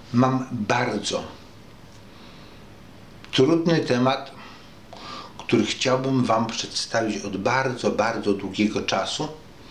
Mam bardzo trudny temat, który chciałbym Wam przedstawić od bardzo, bardzo długiego czasu,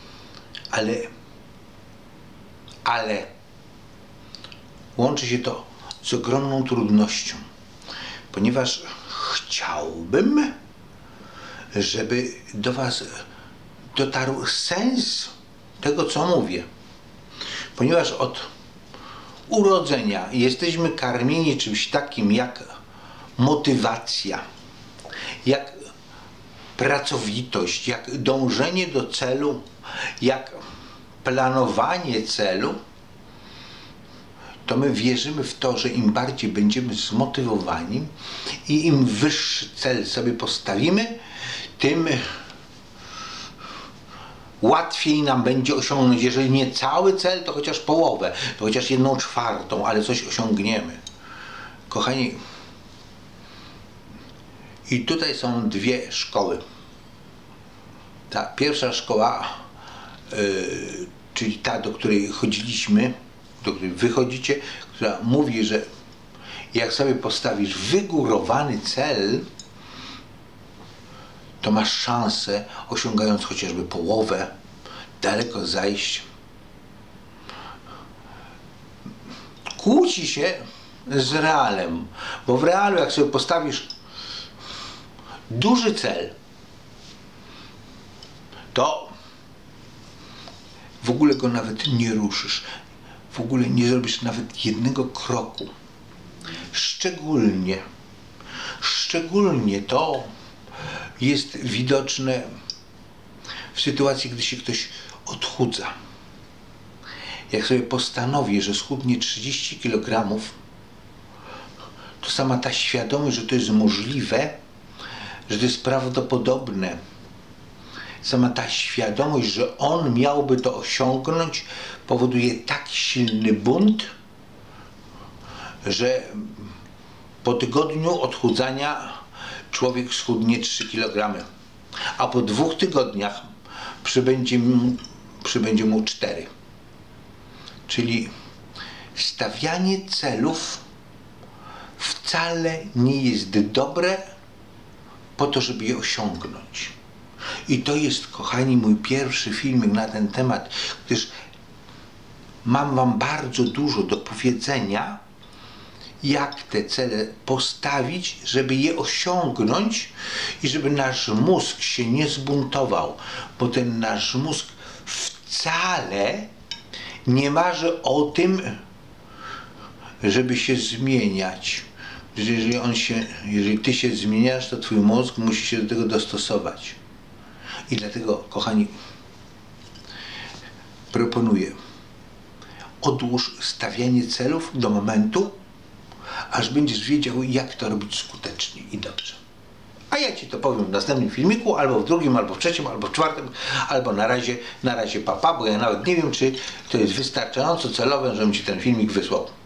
ale łączy się to z ogromną trudnością, ponieważ chciałbym, żeby do Was dotarł sens tego, co mówię. Ponieważ od urodzenia jesteśmy karmieni czymś takim jak motywacja, jak pracowitość, jak dążenie do celu, jak planowanie celu, to my wierzymy w to, że im bardziej będziemy zmotywowani i im wyższy cel sobie postawimy, tym łatwiej nam będzie osiągnąć, jeżeli nie cały cel, to chociaż połowę, to chociaż 1/4, ale coś osiągniemy. Kochani, i tutaj są dwie szkoły. Ta pierwsza szkoła, czyli ta, do której chodziliśmy, do której wy chodzicie, która mówi, że jak sobie postawisz wygórowany cel, to masz szansę, osiągając chociażby połowę, daleko zajść. Kłóci się z realem, bo w realu, jak sobie postawisz duży cel, to w ogóle go nawet nie ruszysz, w ogóle nie zrobisz nawet jednego kroku. Szczególnie to jest widoczne w sytuacji, gdy się ktoś odchudza. Jak sobie postanowi, że schudnie 30 kg, to sama ta świadomość, że to jest możliwe, że to jest prawdopodobne, sama ta świadomość, że on miałby to osiągnąć, powoduje tak silny bunt, że po tygodniu odchudzania człowiek schudnie 3 kg, a po 2 tygodniach przybędzie mu 4. Czyli stawianie celów wcale nie jest dobre po to, żeby je osiągnąć. I to jest, kochani, mój pierwszy filmik na ten temat, gdyż mam Wam bardzo dużo do powiedzenia, jak te cele postawić, żeby je osiągnąć i żeby nasz mózg się nie zbuntował, bo ten nasz mózg wcale nie marzy o tym, żeby się zmieniać. Jeżeli ty się zmieniasz, to twój mózg musi się do tego dostosować. I dlatego, kochani, proponuję, odłóż stawianie celów do momentu, aż będziesz wiedział, jak to robić skutecznie i dobrze. A ja Ci to powiem w następnym filmiku, albo w drugim, albo w trzecim, albo w czwartym, albo na razie papa, bo ja nawet nie wiem, czy to jest wystarczająco celowe, żebym Ci ten filmik wysłał.